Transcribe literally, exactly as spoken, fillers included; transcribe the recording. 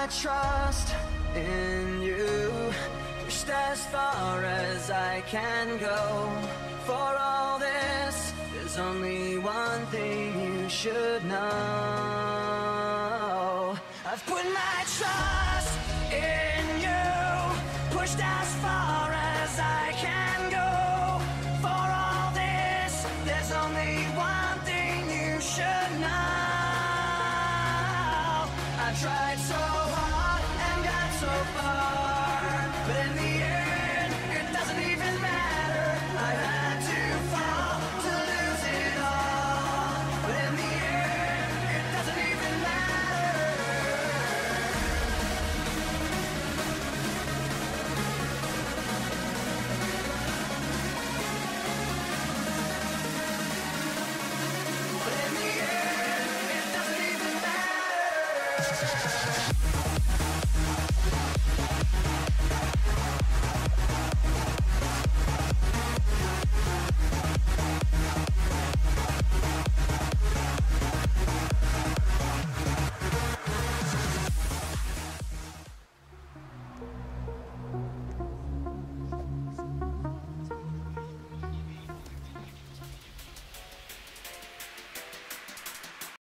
my trust in you, pushed as far as I can go. For all this, there's only one thing you should know. I've put my trust in you, pushed as far as I can go. For all this, there's only one thing you should know. I tried so hard and got so far, but in the end, it doesn't even matter. I had to fall to lose it all, but in the end, it doesn't even matter. But in the end, it doesn't even matter.